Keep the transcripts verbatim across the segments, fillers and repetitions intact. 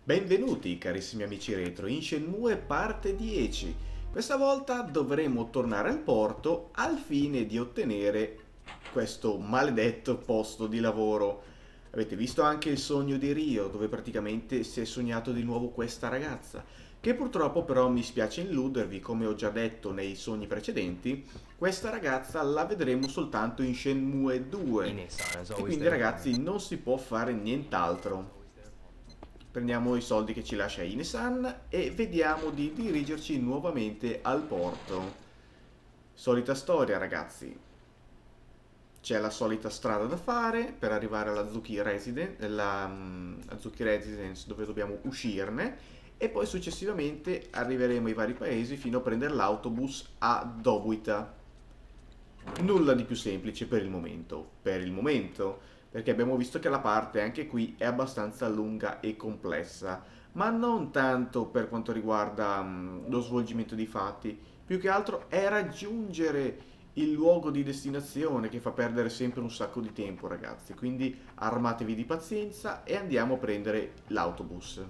Benvenuti carissimi amici retro in Shenmue parte dieci. Questa volta dovremo tornare al porto al fine di ottenere questo maledetto posto di lavoro. Avete visto anche il sogno di Rio, dove praticamente si è sognato di nuovo questa ragazza, che purtroppo però mi spiace illudervi, come ho già detto nei sogni precedenti, questa ragazza la vedremo soltanto in Shenmue due. E quindi ragazzi non si può fare nient'altro. Prendiamo i soldi che ci lascia Ine-san e vediamo di dirigerci nuovamente al porto. Solita storia ragazzi. C'è la solita strada da fare per arrivare alla Azuki Residence, la, um, Azuki Residence dove dobbiamo uscirne, e poi successivamente arriveremo ai vari paesi fino a prendere l'autobus a Dobuita. Nulla di più semplice per il momento. Per il momento, perché abbiamo visto che la parte anche qui è abbastanza lunga e complessa, ma non tanto per quanto riguarda um, lo svolgimento dei fatti, più che altro è raggiungere il luogo di destinazione che fa perdere sempre un sacco di tempo ragazzi, quindi armatevi di pazienza e andiamo a prendere l'autobus.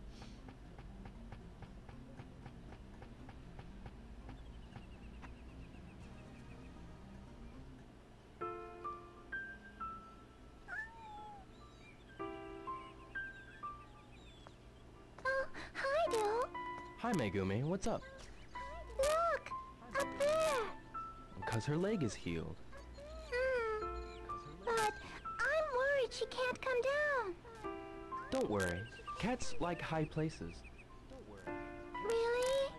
Hi, Bill. Hi, Megumi. What's up? Look, up there. Because her leg is healed. Hmm. But I'm worried she can't come down. Don't worry. Cats like high places. Really?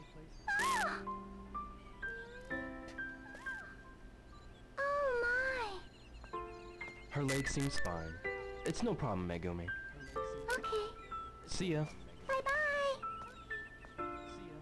Oh my. Her leg seems fine. It's no problem, Megumi. Okay. See ya. Bye-bye.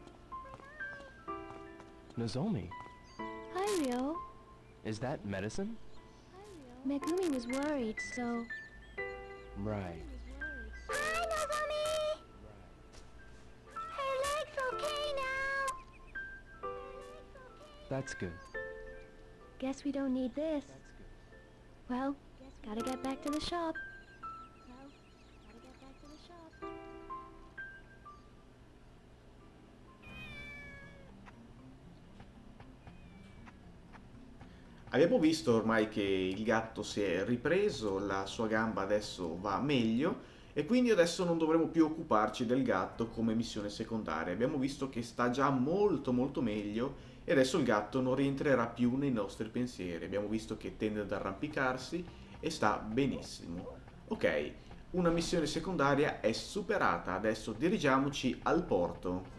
Nozomi, Hi, Ryo. is that medicine? Megumi was worried, so... Right. Hi, Nozomi. Her leg's okay now. That's good. Guess we don't need this. Well, gotta get back to the shop. Abbiamo visto ormai che il gatto si è ripreso, la sua gamba adesso va meglio e quindi adesso non dovremo più occuparci del gatto come missione secondaria. Abbiamo visto che sta già molto molto meglio e adesso il gatto non rientrerà più nei nostri pensieri. Abbiamo visto che tende ad arrampicarsi e sta benissimo. Ok, una missione secondaria è superata, adesso dirigiamoci al porto.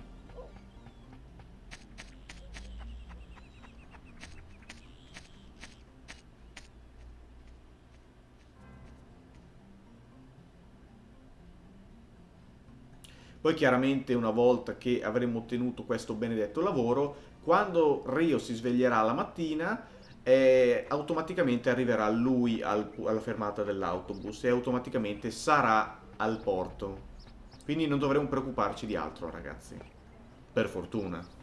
Poi chiaramente una volta che avremo ottenuto questo benedetto lavoro, quando Rio si sveglierà la mattina, eh, automaticamente arriverà lui al- alla fermata dell'autobus e automaticamente sarà al porto. Quindi non dovremo preoccuparci di altro, ragazzi. Per fortuna.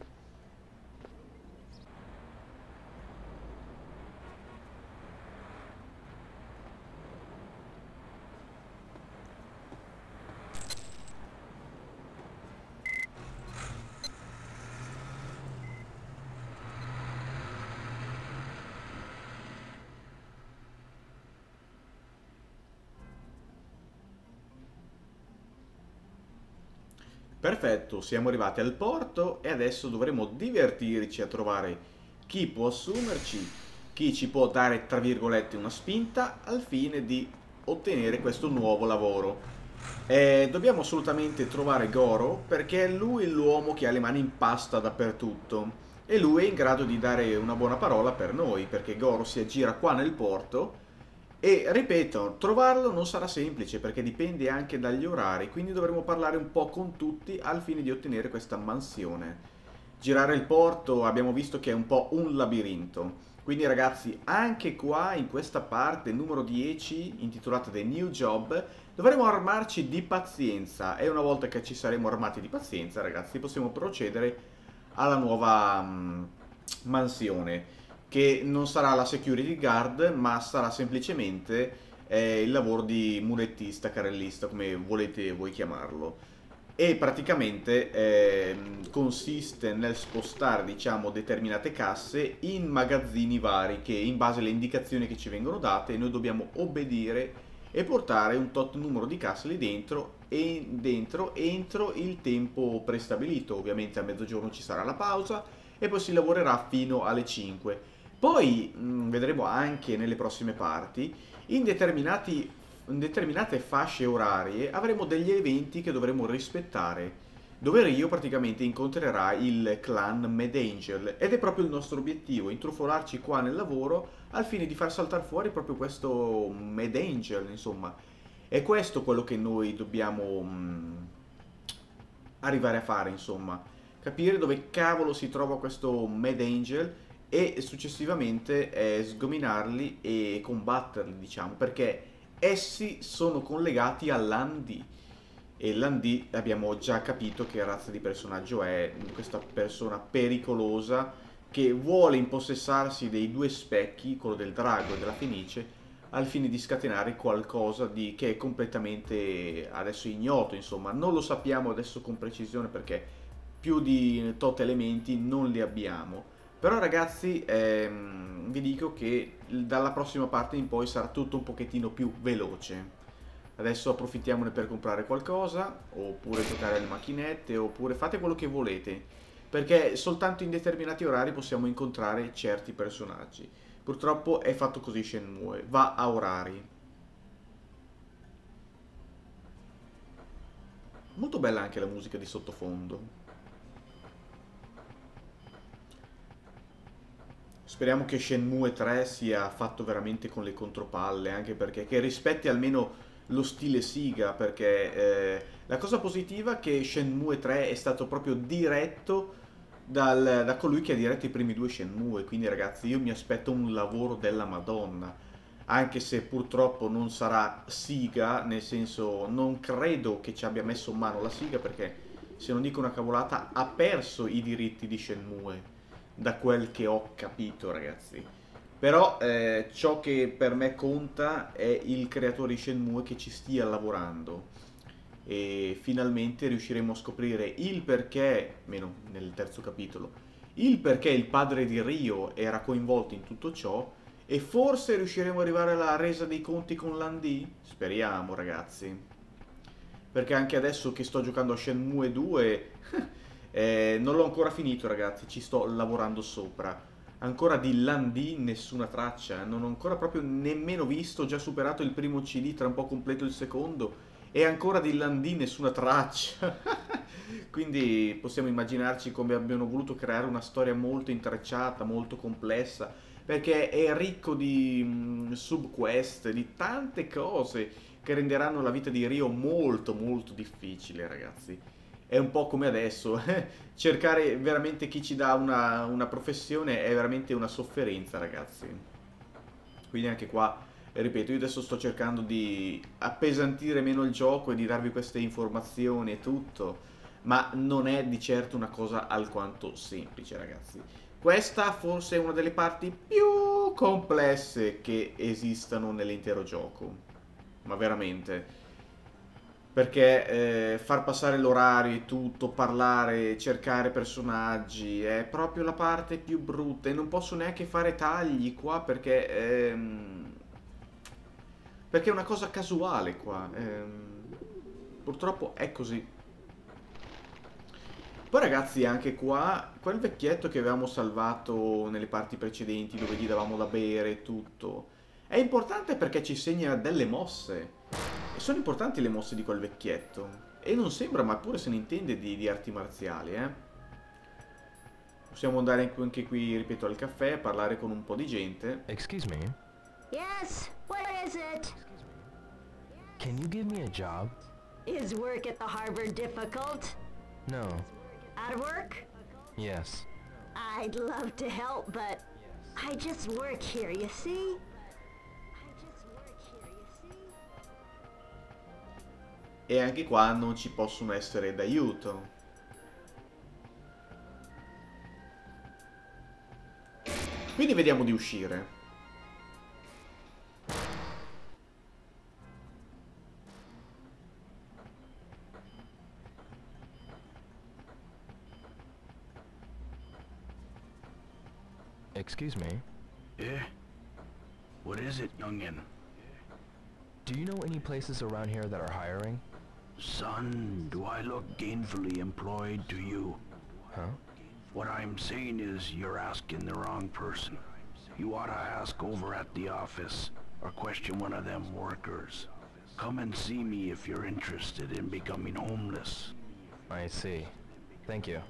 Perfetto, siamo arrivati al porto e adesso dovremo divertirci a trovare chi può assumerci, chi ci può dare, tra virgolette, una spinta al fine di ottenere questo nuovo lavoro. E dobbiamo assolutamente trovare Goro perché è lui l'uomo che ha le mani in pasta dappertutto e lui è in grado di dare una buona parola per noi perché Goro si aggira qua nel porto. E ripeto, trovarlo non sarà semplice perché dipende anche dagli orari, quindi dovremo parlare un po' con tutti al fine di ottenere questa mansione. Girare il porto abbiamo visto che è un po' un labirinto, quindi ragazzi anche qua in questa parte numero dieci intitolata The New Job dovremo armarci di pazienza e una volta che ci saremo armati di pazienza ragazzi possiamo procedere alla nuova mm, mansione, che non sarà la security guard, ma sarà semplicemente è il lavoro di mulettista, carrellista, come volete voi chiamarlo. E praticamente eh, consiste nel spostare, diciamo, determinate casse in magazzini vari che in base alle indicazioni che ci vengono date noi dobbiamo obbedire e portare un tot numero di casse lì dentro e dentro entro il tempo prestabilito. Ovviamente a mezzogiorno ci sarà la pausa e poi si lavorerà fino alle cinque. Poi mh, vedremo anche nelle prossime parti in determinati in determinate fasce orarie avremo degli eventi che dovremo rispettare, dove Rio praticamente incontrerà il clan Mad Angel ed è proprio il nostro obiettivo, intrufolarci qua nel lavoro al fine di far saltare fuori proprio questo Mad Angel, insomma. È questo quello che noi dobbiamo mh, arrivare a fare, insomma, capire dove cavolo si trova questo Mad Angel e successivamente eh, sgominarli e combatterli, diciamo, perché essi sono collegati all'Andi e l'Andi abbiamo già capito che razza di personaggio è, questa persona pericolosa che vuole impossessarsi dei due specchi, quello del drago e della fenice, al fine di scatenare qualcosa di, che è completamente adesso ignoto, insomma, non lo sappiamo adesso con precisione perché più di tot elementi non li abbiamo. Però ragazzi, ehm, vi dico che dalla prossima parte in poi sarà tutto un pochettino più veloce. Adesso approfittiamone per comprare qualcosa, oppure giocare alle macchinette, oppure fate quello che volete. Perché soltanto in determinati orari possiamo incontrare certi personaggi. Purtroppo è fatto così Shenmue, va a orari. Molto bella anche la musica di sottofondo. Speriamo che Shenmue tre sia fatto veramente con le contropalle, anche perché che rispetti almeno lo stile Sega, perché eh, la cosa positiva è che Shenmue tre è stato proprio diretto dal, da colui che ha diretto i primi due Shenmue, quindi ragazzi io mi aspetto un lavoro della Madonna, anche se purtroppo non sarà Sega, nel senso non credo che ci abbia messo mano la Sega, perché se non dico una cavolata ha perso i diritti di Shenmue. Da quel che ho capito, ragazzi. Però eh, ciò che per me conta è il creatore di Shenmue che ci stia lavorando. E finalmente riusciremo a scoprire il perché, meno nel terzo capitolo, il perché il padre di Ryo era coinvolto in tutto ciò. E forse riusciremo ad arrivare alla resa dei conti con l'Andi? Speriamo, ragazzi. Perché anche adesso che sto giocando a Shenmue due... Eh, non l'ho ancora finito, ragazzi, ci sto lavorando sopra. Ancora di l'Andi nessuna traccia, non ho ancora proprio nemmeno visto, ho già superato il primo C D, tra un po' completo il secondo e ancora di l'Andi nessuna traccia. Quindi possiamo immaginarci come abbiano voluto creare una storia molto intrecciata, molto complessa, perché è ricco di mh, subquest, di tante cose che renderanno la vita di Ryo molto molto difficile, ragazzi. È un po' come adesso, cercare veramente chi ci dà una, una professione è veramente una sofferenza, ragazzi. Quindi anche qua, ripeto, io adesso sto cercando di appesantire meno il gioco e di darvi queste informazioni e tutto, ma non è di certo una cosa alquanto semplice, ragazzi. Questa forse è una delle parti più complesse che esistano nell'intero gioco, ma veramente... Perché eh, far passare l'orario e tutto, parlare, cercare personaggi è proprio la parte più brutta e non posso neanche fare tagli qua perché ehm, perché è una cosa casuale qua, ehm, purtroppo è così. Poi ragazzi anche qua quel vecchietto che avevamo salvato nelle parti precedenti dove gli davamo da bere e tutto è importante perché ci segna delle mosse. E sono importanti le mosse di quel vecchietto. E non sembra, ma pure se ne intende di, di arti marziali, eh. Possiamo andare anche qui, ripeto, al caffè, parlare con un po' di gente. Excuse me. Yes, what is it? Can you give me a job? Is work at the harbor difficult? No. Out of work? Yes. I'd love to help, but I just work here, you see? E anche qua non ci possono essere d'aiuto. Quindi vediamo di uscire. Excuse me. Eh? What is it, youngin? Do you know any places around here that are hiring? Son, do I look gainfully employed to you? Huh? What I'm saying is you're asking the wrong person. You ought to ask over at the office, or question one of them workers. Come and see me if you're interested in becoming homeless. I see. Thank you.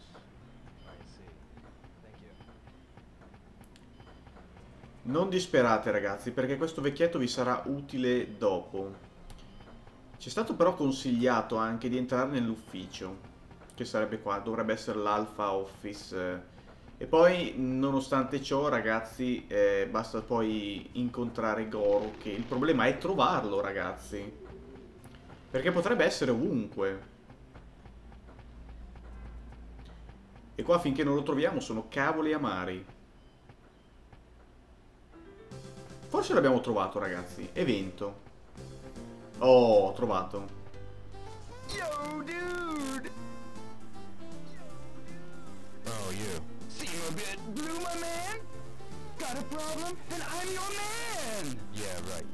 Non disperate ragazzi, perché questo vecchietto vi sarà utile dopo. Ci è stato però consigliato anche di entrare nell'ufficio, che sarebbe qua, dovrebbe essere l'Alpha Office. E poi, nonostante ciò, ragazzi, eh, basta poi incontrare Goro, che il problema è trovarlo, ragazzi. Perché potrebbe essere ovunque. E qua finché non lo troviamo sono cavoli amari. Forse l'abbiamo trovato, ragazzi. Evento. Oh, ho trovato. Yo, dude! Oh, you. Seem a bit blue, my man? Got a problem? Then I'm your man! Yeah, right.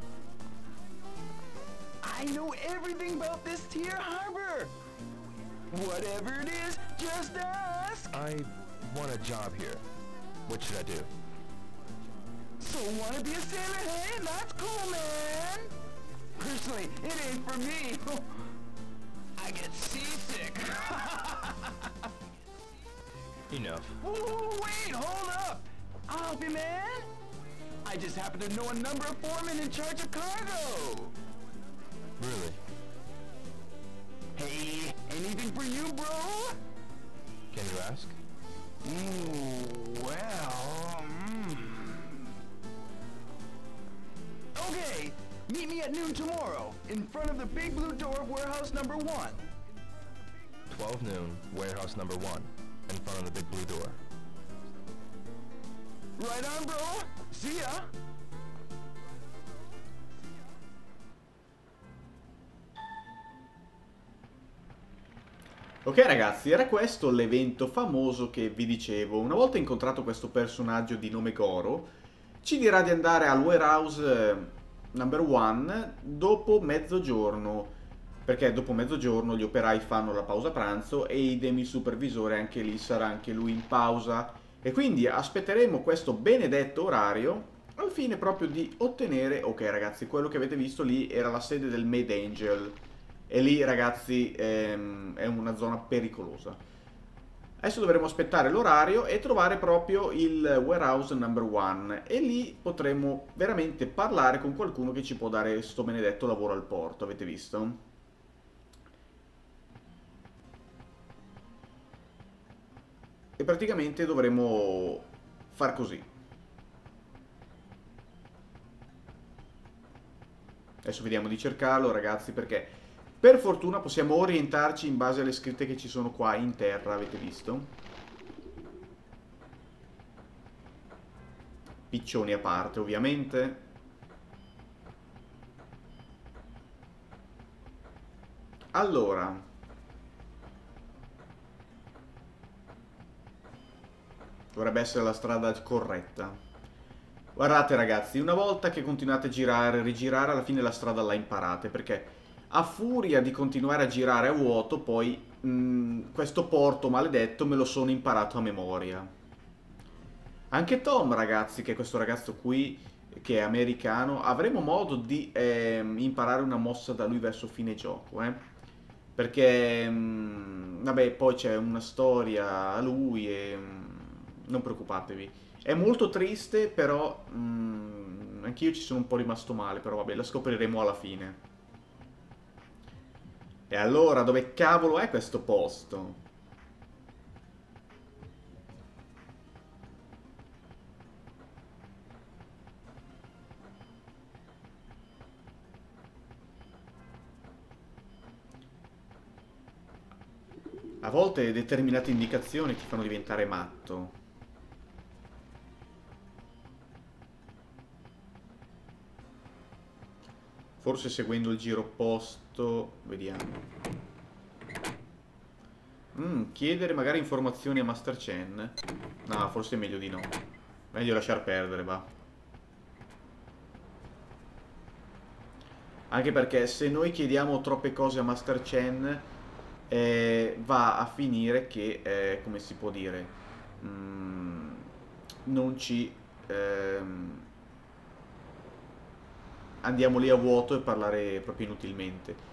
I know everything about this here harbor! Whatever it is, just ask! I want a job here. What should I do? So wanna be a sailor, hey? That's cool, man! Personally, it ain't for me. I get seasick. Enough. Ooh, wait, hold up! I'll help you, man! I just happen to know a number of foremen in charge of cargo! Really? Hey, anything for you, bro? Can you ask? Ooh, well... Mm. Okay, meet me at noon tomorrow, in front of the big blue door of warehouse number one. twelve noon, warehouse number one, in front of the big blue door. Right on, bro. See ya. Ok ragazzi, era questo l'evento famoso che vi dicevo. Una volta incontrato questo personaggio di nome Goro, ci dirà di andare al warehouse number one dopo mezzogiorno, perché dopo mezzogiorno gli operai fanno la pausa pranzo e idem il supervisore anche lì sarà anche lui in pausa, e quindi aspetteremo questo benedetto orario al fine proprio di ottenere... Ok ragazzi, quello che avete visto lì era la sede del Mad Angel, e lì ragazzi ehm, è una zona pericolosa. Adesso dovremo aspettare l'orario e trovare proprio il warehouse number one, e lì potremo veramente parlare con qualcuno che ci può dare sto benedetto lavoro al porto, avete visto? E praticamente dovremo far così. Adesso vediamo di cercarlo ragazzi, perché per fortuna possiamo orientarci in base alle scritte che ci sono qua in terra, avete visto? Piccioni a parte, ovviamente. Allora. Dovrebbe essere la strada corretta. Guardate ragazzi, una volta che continuate a girare e rigirare, alla fine la strada la imparate, perché... a furia di continuare a girare a vuoto, poi mh, questo porto maledetto me lo sono imparato a memoria. Anche Tom, ragazzi, che è questo ragazzo qui, che è americano, avremo modo di eh, imparare una mossa da lui verso fine gioco, eh? Perché, mh, vabbè, poi c'è una storia a lui e mh, non preoccupatevi. È molto triste, però mh, anch'io ci sono un po' rimasto male, però vabbè, la scopriremo alla fine. E allora, dove cavolo è questo posto? A volte determinate indicazioni ti fanno diventare matto. Forse seguendo il giro opposto, vediamo. Mm, chiedere magari informazioni a Master Chen. No, forse è meglio di no. Meglio lasciar perdere, va. Anche perché se noi chiediamo troppe cose a Master Chen, eh, va a finire che, eh, come si può dire, mm, non ci... ehm, andiamo lì a vuoto e parlare proprio inutilmente.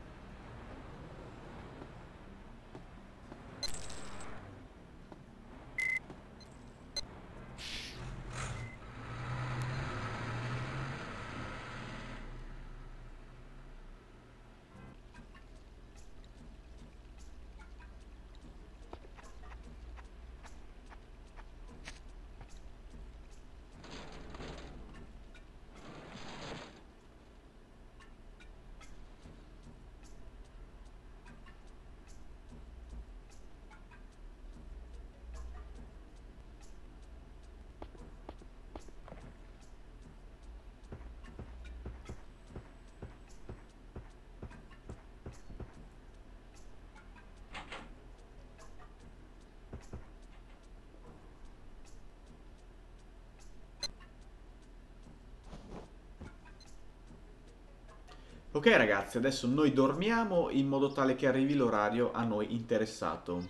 Ok ragazzi, adesso noi dormiamo in modo tale che arrivi l'orario a noi interessato.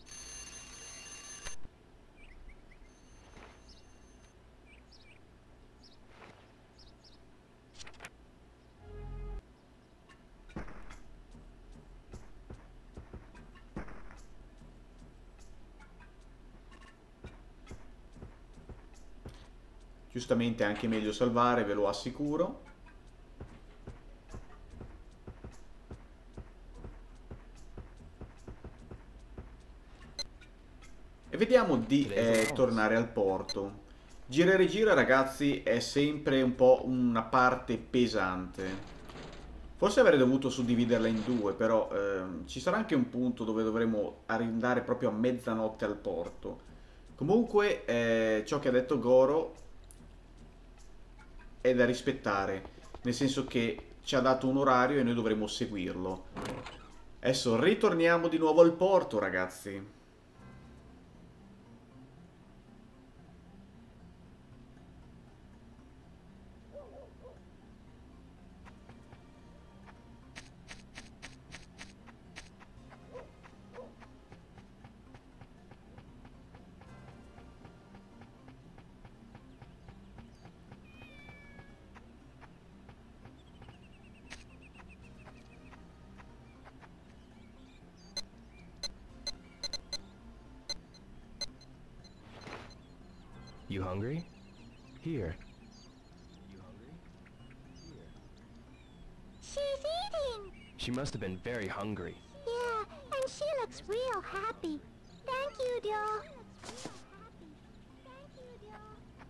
Giustamente è anche meglio salvare, ve lo assicuro. E vediamo di eh, tornare al porto. Gira e rigira, ragazzi, è sempre un po' una parte pesante. Forse avrei dovuto suddividerla in due, però ehm, ci sarà anche un punto dove dovremo andare proprio a mezzanotte al porto. Comunque, eh, ciò che ha detto Goro è da rispettare, nel senso che ci ha dato un orario e noi dovremo seguirlo. Adesso ritorniamo di nuovo al porto, ragazzi. You hungry? Here. You hungry? Here. She's eating. She must have been very hungry. Yeah, and she looks real happy. Thank you, doll. Thank you, doll.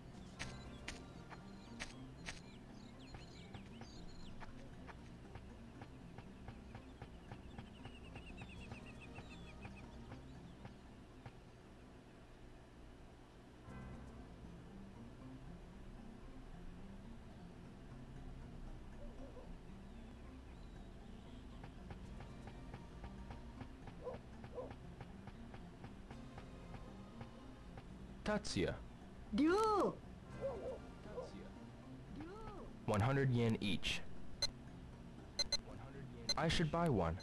Tatsuya. Do. one hundred yen each. I should buy one.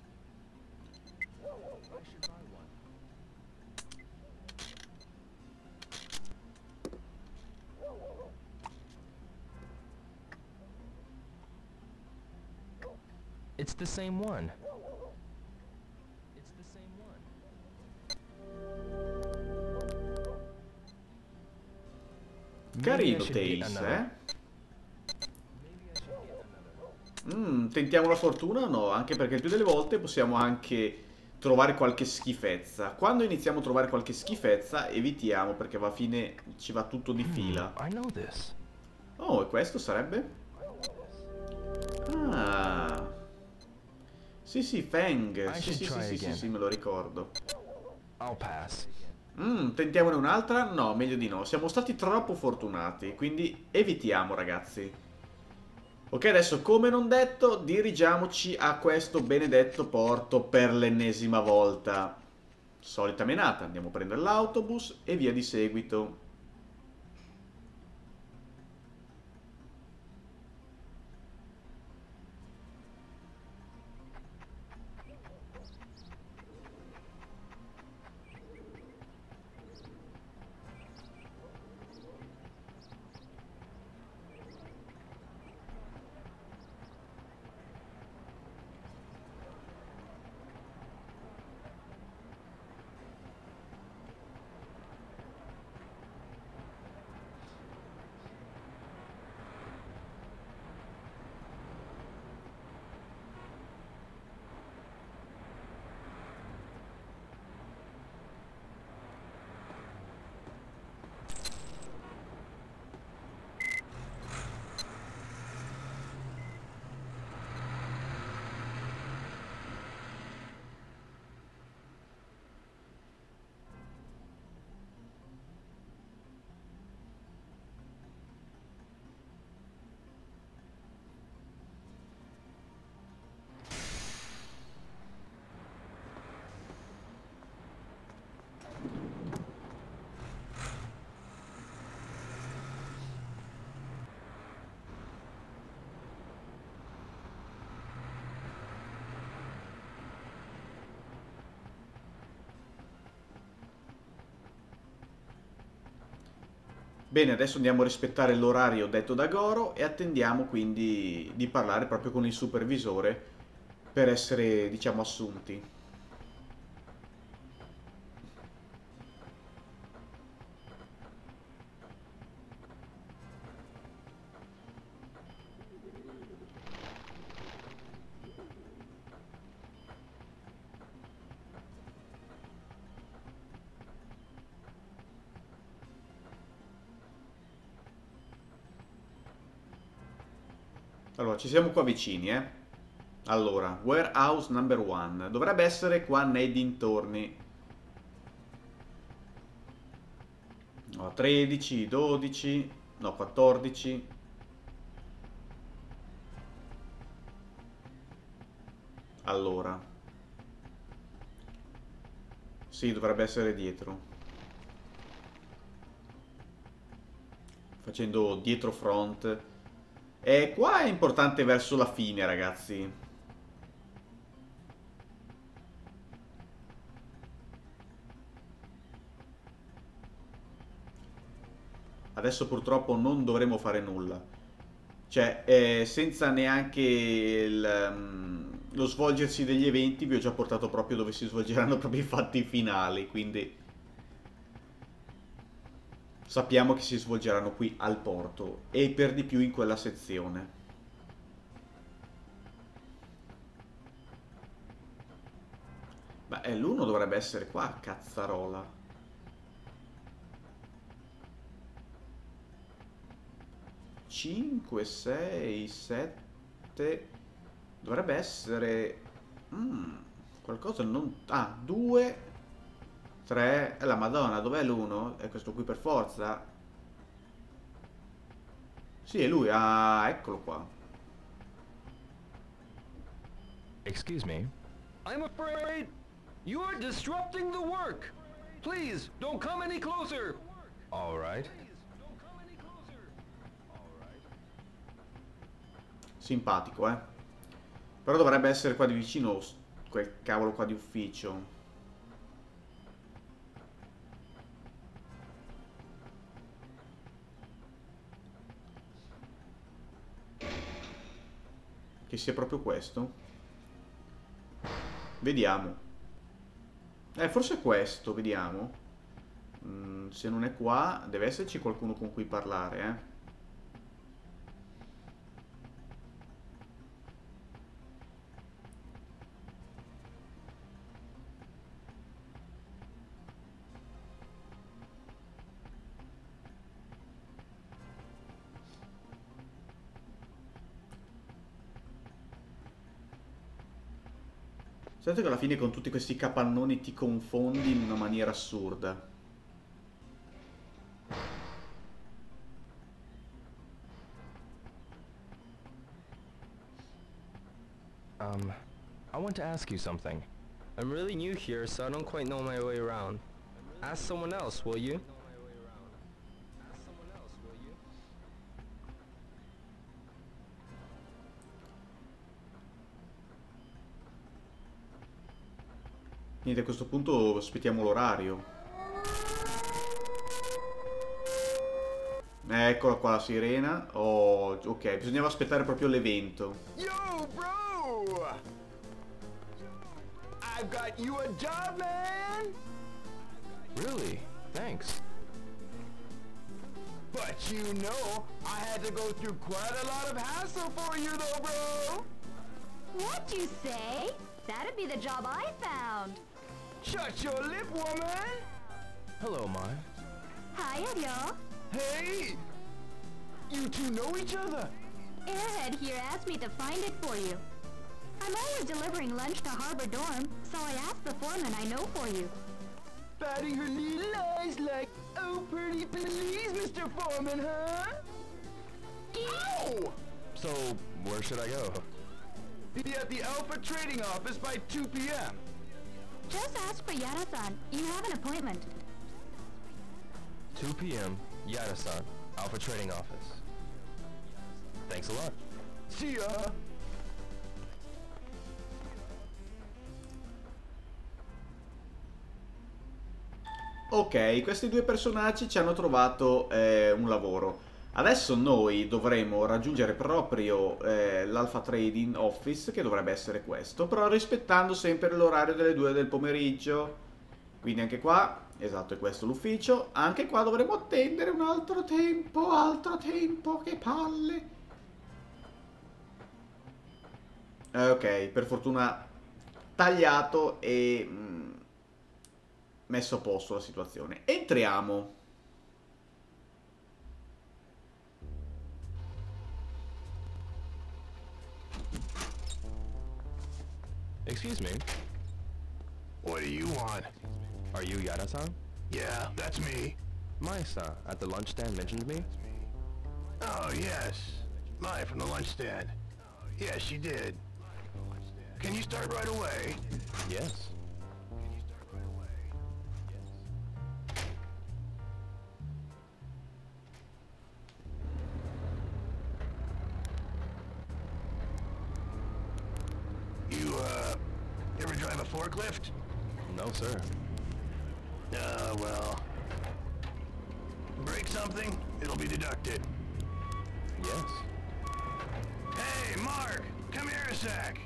I should buy one. It's the same one. It's the same one. Carino Tails, eh? Mm, tentiamo la fortuna o no? Anche perché il più delle volte possiamo anche trovare qualche schifezza. Quando iniziamo a trovare qualche schifezza, evitiamo, perché alla fine ci va tutto di fila. I know this. Oh, e questo sarebbe? Ah. Sì, sì, Fang. Sì, sì, sì, sì, sì, sì, me lo ricordo. I'll pass. Mm, tentiamone un'altra? No, meglio di no. Siamo stati troppo fortunati, quindi evitiamo, ragazzi. Ok, adesso, come non detto, dirigiamoci a questo benedetto porto per l'ennesima volta. Solita menata, andiamo a prendere l'autobus e via di seguito. Bene, adesso andiamo a rispettare l'orario detto da Goro e attendiamo quindi di parlare proprio con il supervisore per essere, diciamo, assunti. Allora, ci siamo qua vicini, eh. Allora, warehouse number one. Dovrebbe essere qua nei dintorni. No, tredici, dodici, no, quattordici. Allora. Sì, dovrebbe essere dietro. Facendo dietro front. E qua è importante verso la fine, ragazzi. Adesso purtroppo non dovremo fare nulla. Cioè, eh, senza neanche il, um, lo svolgersi degli eventi, vi ho già portato proprio dove si svolgeranno proprio i fatti finali, quindi sappiamo che si svolgeranno qui al porto e per di più in quella sezione. Beh, l'uno dovrebbe essere qua, cazzarola. cinque, sei, sette. Dovrebbe essere mm, qualcosa non... Ah, due, tre. Eh, la Madonna, dov'è l'uno? È questo qui per forza. Sì, è lui. Ah, eccolo qua. Excuse me. I'm afraid you are disrupting the work. Please, don't come any closer. All right. Simpatico, eh. Però dovrebbe essere qua di vicino quel cavolo qua di ufficio. Che sia proprio questo. Vediamo. Eh, forse è questo, vediamo. Mm, se non è qua, deve esserci qualcuno con cui parlare, eh. Senti che alla fine con tutti questi capannoni ti confondi in una maniera assurda. Um, I want to ask you something. I'm really new here, so I don't quite know my way around. Ask someone else, will you? Niente, a questo punto aspettiamo l'orario. Eccola qua la sirena. Oh, ok, bisognava aspettare proprio l'evento. Yo, bro! I've got you a job, man! Really? Thanks. But you know, I had to go through quite a lot of hassle for you though, bro! What'd you say? That'd be the job I found. Shut your lip, woman! Hello, Mai. Hiya, y'all. Hey! You two know each other? Airhead here asked me to find it for you. I'm always delivering lunch to Harbor Dorm, so I asked the foreman I know for you. Batting her little eyes like, oh, pretty please, Mister Foreman, huh? Ow! So, where should I go? Be at the Alpha Trading Office by two P M Just ask for Yara-san. You have an appointment. two P M Yada-san, Alpha Trading Office. Thanks a lot. See ya! Ok, questi due personaggi ci hanno trovato eh, un lavoro. Adesso noi dovremo raggiungere proprio eh, l'Alpha Trading Office, che dovrebbe essere questo, però rispettando sempre l'orario delle due del pomeriggio. Quindi anche qua, esatto, è questo l'ufficio. Anche qua dovremo attendere un altro tempo, altro tempo, che palle. Eh, ok, per fortuna tagliato e mh, messo a posto la situazione. Entriamo. Excuse me. What do you want? Are you Yara-san? Yeah, that's me. Mai-san at the lunch stand mentioned me. Oh, yes. Mai from the lunch stand. Yes, she did. Can you start right away? Yes. You, uh, ever drive a forklift? No, sir. Uh, well... break something, it'll be deducted. Yes. Hey, Mark! Come here a sec!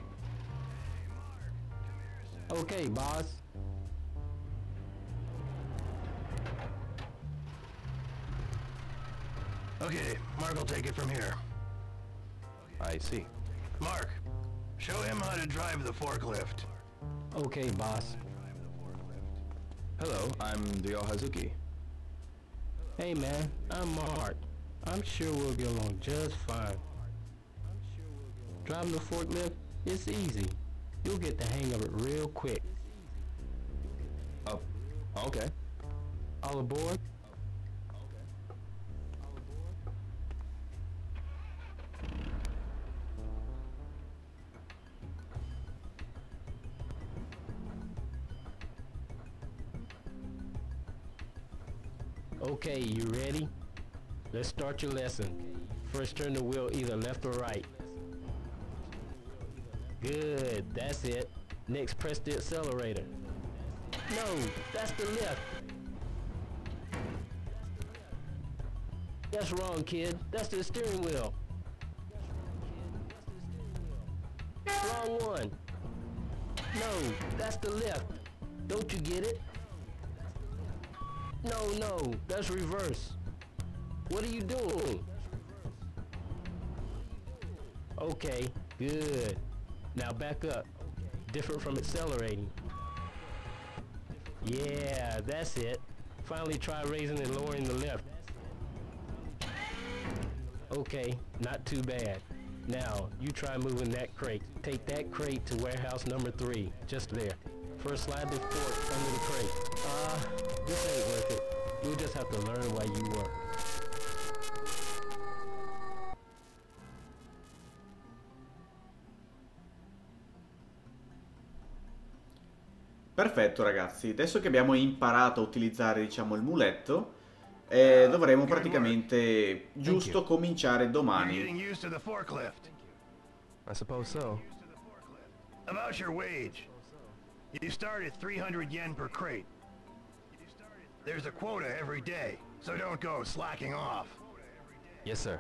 Okay, boss. Okay, Mark will take it from here. I see. Mark, show him how to drive the forklift. Okay, boss. Hello, I'm Ryo Hazuki. Hey, man, I'm Mark. I'm sure we'll get along just fine. Driving the forklift, it's easy. You'll get the hang of it real quick. Oh, okay. All aboard? Okay, you ready? Let's start your lesson. First turn the wheel either left or right. Good, that's it. Next, press the accelerator. No, that's the lift. That's wrong, kid. That's the steering wheel. Wrong one. No, that's the lift. Don't you get it? No, no, that's reverse. What are you doing? Okay, good. Now back up. Different from accelerating. Yeah, that's it. Finally try raising and lowering the lift. Okay, not too bad. Now, you try moving that crate. Take that crate to warehouse number three, just there. First slide the fork under the crate. Uh, this ain't worth it. You'll just have to learn while you work. Perfetto ragazzi, adesso che abbiamo imparato a utilizzare, diciamo, il muletto, eh, dovremo praticamente giusto cominciare You're domani. getting used to the forklift. I suppose so. About your wage. You start at three hundred yen per crate. There's a quota every day, so don't go slacking off. Yes, sir.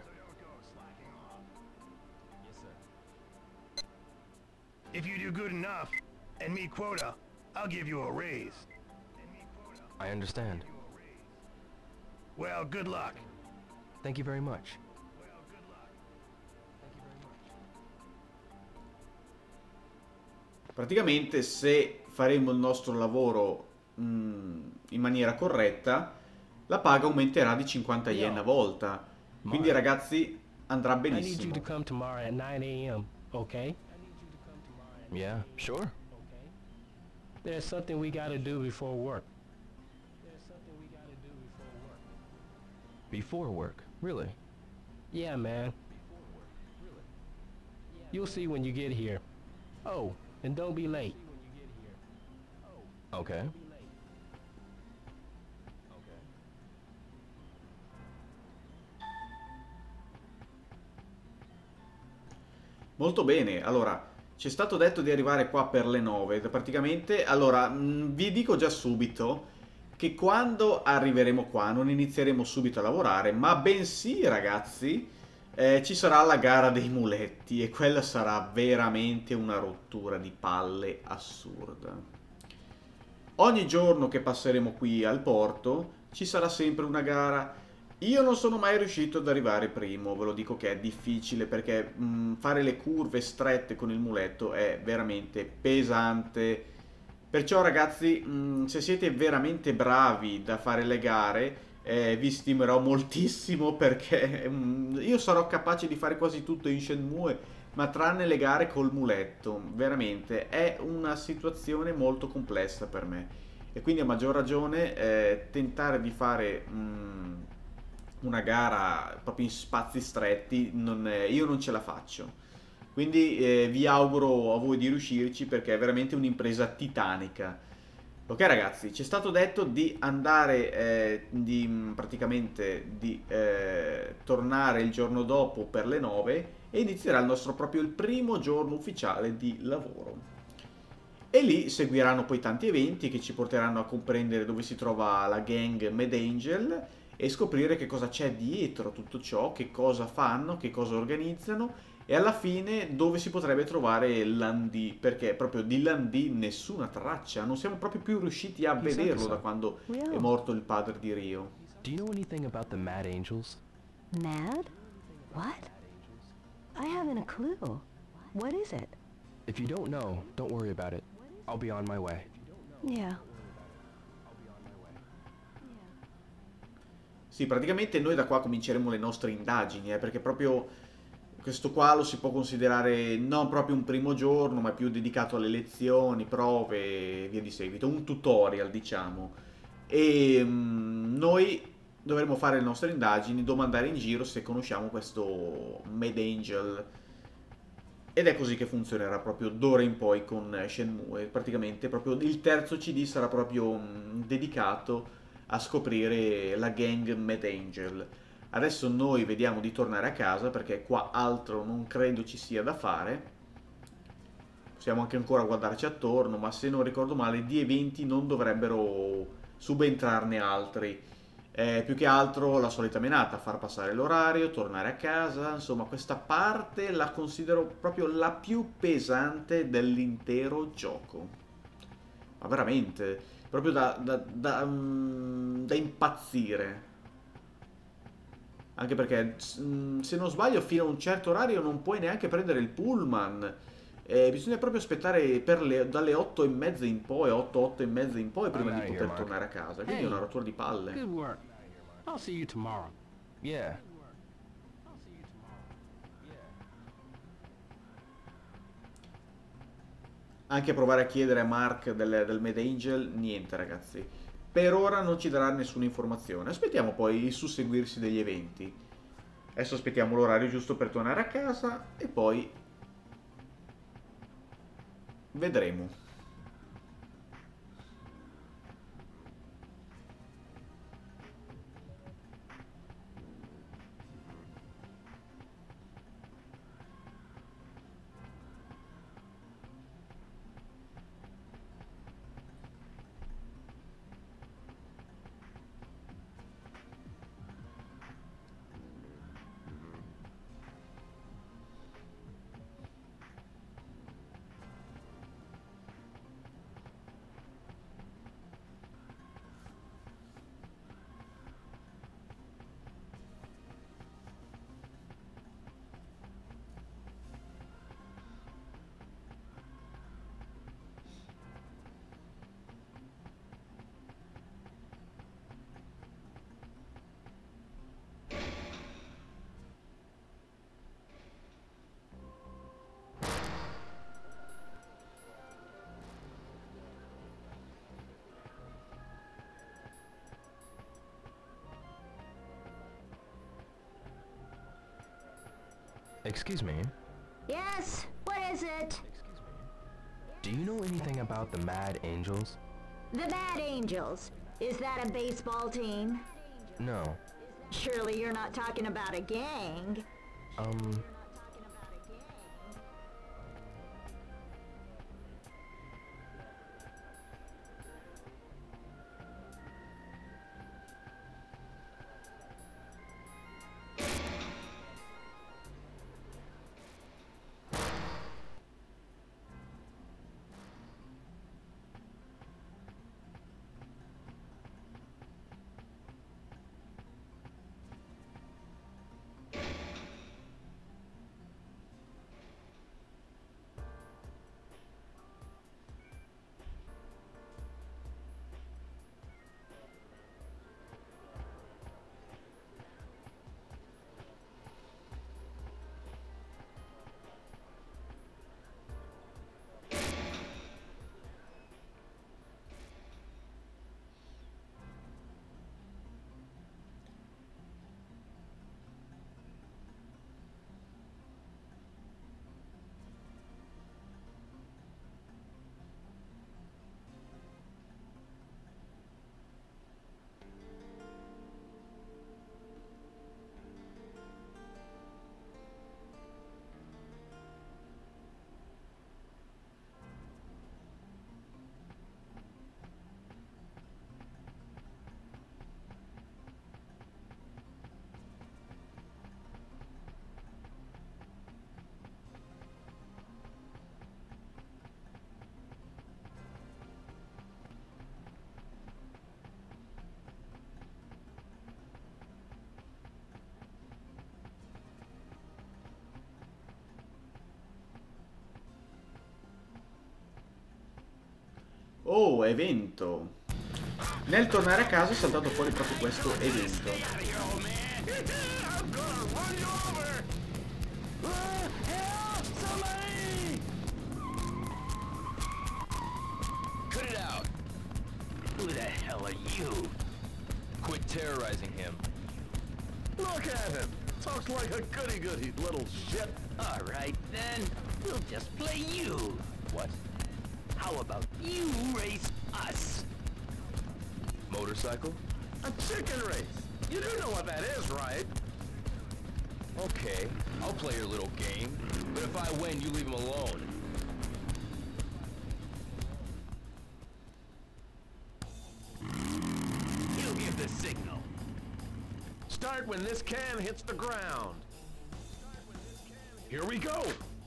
If you do good enough and meet quota, I'll give you a raise. I understand. Well, good luck. Thank you very much. Praticamente se faremo il nostro lavoro mh, in maniera corretta, la paga aumenterà di cinquanta yen a volta. Quindi ragazzi andrà I need you benissimo. to come tomorrow at nine A M, okay? Yeah, sure. There's something we gotta do before work. Before work, really? Yeah, man. You'll see when you get here. Oh, and don't be late. Okay. Molto bene, allora, ci è stato detto di arrivare qua per le nove, praticamente, allora, mh, vi dico già subito che quando arriveremo qua non inizieremo subito a lavorare, ma bensì, ragazzi, eh, ci sarà la gara dei muletti e quella sarà veramente una rottura di palle assurda. Ogni giorno che passeremo qui al porto ci sarà sempre una gara. Io non sono mai riuscito ad arrivare primo, ve lo dico che è difficile perché mh, fare le curve strette con il muletto è veramente pesante. Perciò ragazzi, mh, se siete veramente bravi da fare le gare, eh, vi stimerò moltissimo perché mh, io sarò capace di fare quasi tutto in Shenmue, ma tranne le gare col muletto. Veramente è una situazione molto complessa per me. E quindi a maggior ragione eh, tentare di fare mh, una gara proprio in spazi stretti, non è, io non ce la faccio. Quindi eh, vi auguro a voi di riuscirci perché è veramente un'impresa titanica. Ok ragazzi, ci è stato detto di andare, eh, di, praticamente di eh, tornare il giorno dopo per le nove e inizierà il nostro proprio il primo giorno ufficiale di lavoro. E lì seguiranno poi tanti eventi che ci porteranno a comprendere dove si trova la gang Mad Angel e scoprire che cosa c'è dietro tutto ciò, che cosa fanno, che cosa organizzano e alla fine dove si potrebbe trovare Lan-Di, perché proprio di Lan-Di nessuna traccia, non siamo proprio più riusciti a vederlo da quando è morto il padre di Ryo. Do you know anything about the Mad Angels? Mad? What? I haven't a clue. What is it? If you don't know, don't worry about it. I'll be on my way. Yeah. Sì, praticamente noi da qua cominceremo le nostre indagini, eh, perché proprio questo qua lo si può considerare non proprio un primo giorno, ma più dedicato alle lezioni, prove e via di seguito, un tutorial diciamo. E um, noi dovremo fare le nostre indagini, domandare in giro se conosciamo questo Mad Angel. Ed è così che funzionerà proprio d'ora in poi con Shenmue. Praticamente proprio il terzo C D sarà proprio um, dedicato a scoprire la gang Mad Angel. Adesso noi vediamo di tornare a casa perché qua altro non credo ci sia da fare. Possiamo anche ancora guardarci attorno, ma se non ricordo male di eventi non dovrebbero subentrarne altri. Eh, più che altro la solita menata, far passare l'orario, tornare a casa, insomma questa parte la considero proprio la più pesante dell'intero gioco. Ma veramente, proprio da, da, da, um, da impazzire. Anche perché, se non sbaglio, fino a un certo orario non puoi neanche prendere il pullman. Eh, bisogna proprio aspettare per le, dalle otto e mezza in poi, otto, otto e mezza in poi, prima di poter tornare a casa. Quindi è una rottura di palle. Good work. I'll see you tomorrow. Yeah. Anche provare a chiedere a Mark del, del Mad Angel, niente ragazzi. Per ora non ci darà nessuna informazione. Aspettiamo poi il susseguirsi degli eventi. Adesso aspettiamo l'orario giusto per tornare a casa e poi vedremo. Excuse me. Yes, what is it? Do you know anything about the Mad Angels? The Mad Angels. Is that a baseball team? No. Surely you're not talking about a gang. Um... Oh, evento. Nel tornare a casa è saltato fuori proprio questo evento. Cut it out. Who the hell are you? Quit terrorizing him. Look at him! Talks like a goody-goody little shit. Alright then, we'll just play you. What? How about you race us? Motorcycle? A chicken race! You do know what that is, right? Okay, I'll play your little game. But if I win, you leave him alone. You give the signal. Start when this can hits the ground. Here we go!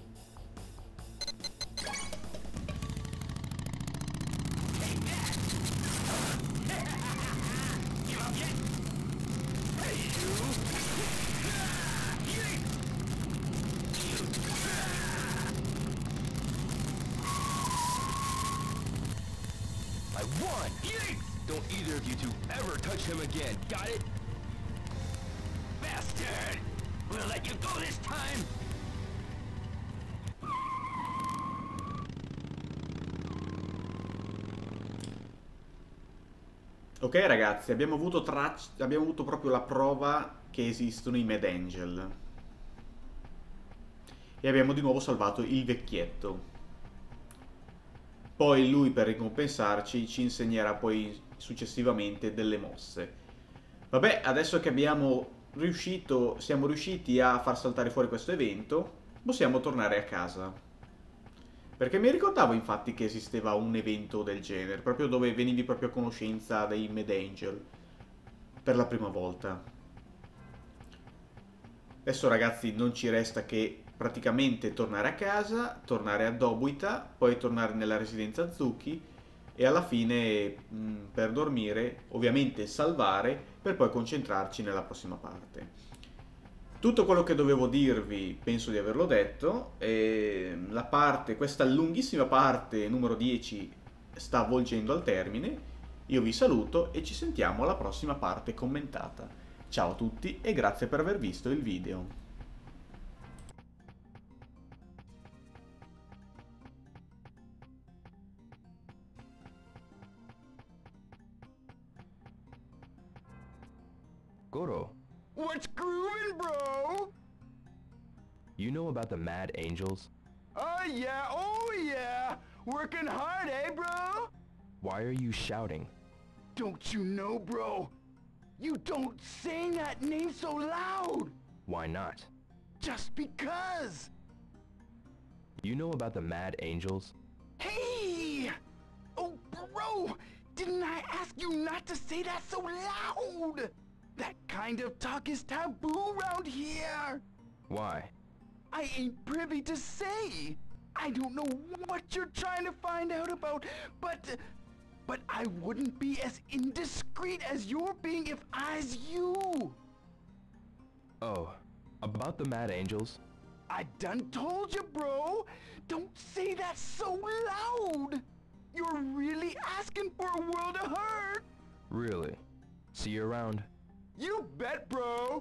I won! Don't either of you two ever touch him again, got it? Bastard! We'll let you go this time! Ok ragazzi, abbiamo avuto tracce, abbiamo avuto proprio la prova che esistono i Mad Angel. E abbiamo di nuovo salvato il vecchietto. Poi lui, per ricompensarci, ci insegnerà poi successivamente delle mosse. Vabbè, adesso che abbiamo riuscito, siamo riusciti a far saltare fuori questo evento, possiamo tornare a casa. Perché mi ricordavo infatti che esisteva un evento del genere, proprio dove venivi proprio a conoscenza dei Mad Angel per la prima volta. Adesso ragazzi non ci resta che praticamente tornare a casa, tornare a Dobuita, poi tornare nella residenza Zuki e alla fine mh, per dormire, ovviamente salvare, per poi concentrarci nella prossima parte. Tutto quello che dovevo dirvi penso di averlo detto, e la parte, questa lunghissima parte numero dieci sta volgendo al termine. Io vi saluto e ci sentiamo alla prossima parte commentata. Ciao a tutti e grazie per aver visto il video. Goro, What's groovin', bro? you know about the Mad Angels? Oh yeah, oh yeah! Working hard, eh, bro? Why are you shouting? Don't you know, bro? You don't say that name so loud! Why not? Just because! You know about the Mad Angels? Hey! Oh, bro! Didn't I ask you not to say that so loud? That kind of talk is taboo around here! Why? I ain't privy to say! I don't know what you're trying to find out about, but... But I wouldn't be as indiscreet as you're being if I's you! Oh, about the Mad Angels? I done told you, bro! Don't say that so loud! You're really asking for a world of hurt! Really? See you around. You bet, bro!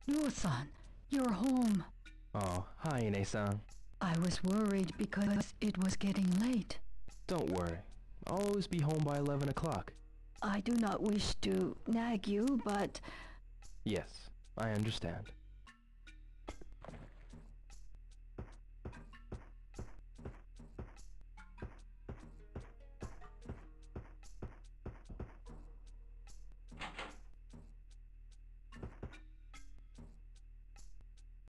Ryo-san, you're home. Oh, hi, Ine-san. I was worried because it was getting late. Don't worry. I'll always be home by eleven o'clock. I do not wish to nag you, but... Yes, I understand.